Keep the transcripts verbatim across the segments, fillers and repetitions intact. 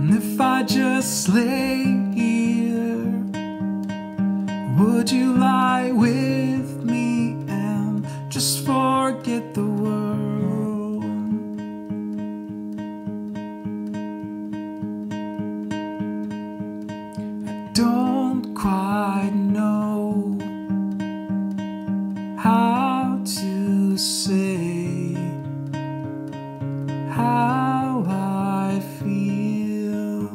And if I just lay here, would you lie with me and just forget the world? I don't quite know how to say how I feel.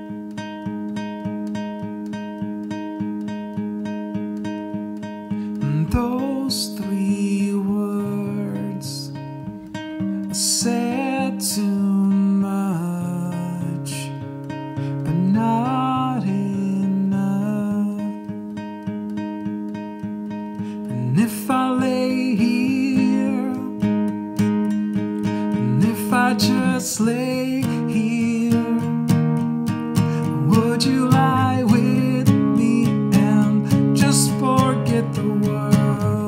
And those three words are said too much, but not enough. And if I lay here, and if I just lay here, would you lie with me and just forget the world?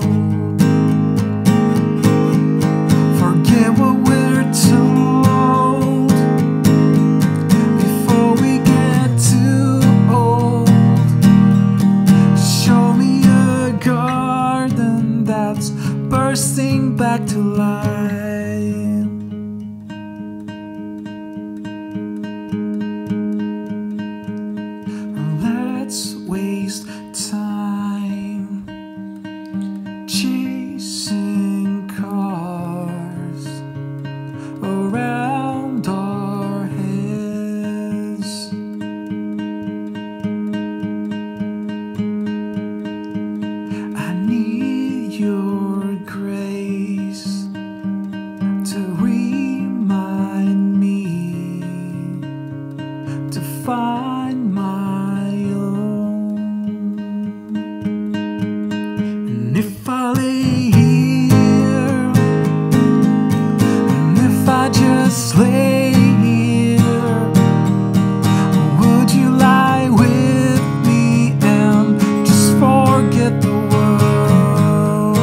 Forget what we're told before we get too old. Show me a garden that's bursting back to life. Let's waste time chasing cars around our heads. I need your grace to remind me to find my own. And if I lay here, and if I just lay here, would you lie with me and just forget the world?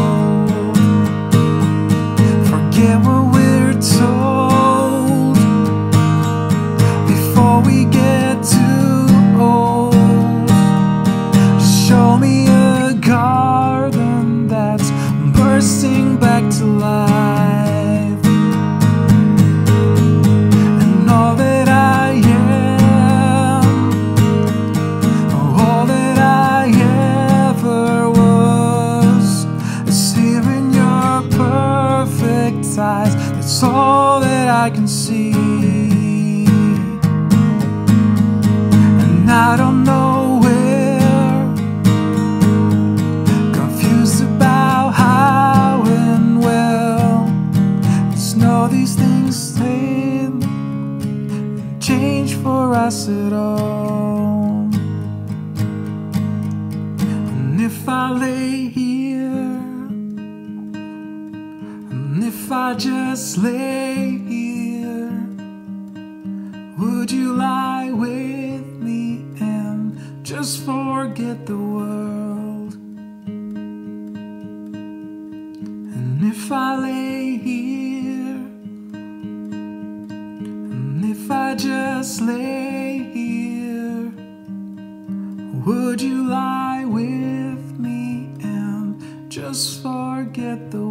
Forget what we're told before we get too old. Show me a garden that's bursting back to life. And all that I am, all that I ever was, is here in your perfect eyes. That's all that I can see. And I don't know where, confused about how and well. Just know these things stay and change for us at all. And if I lay here, and if I just lay here, would you lie with me and just forget the world? And if I lay here, and if I just lay here, would you lie with me and just forget the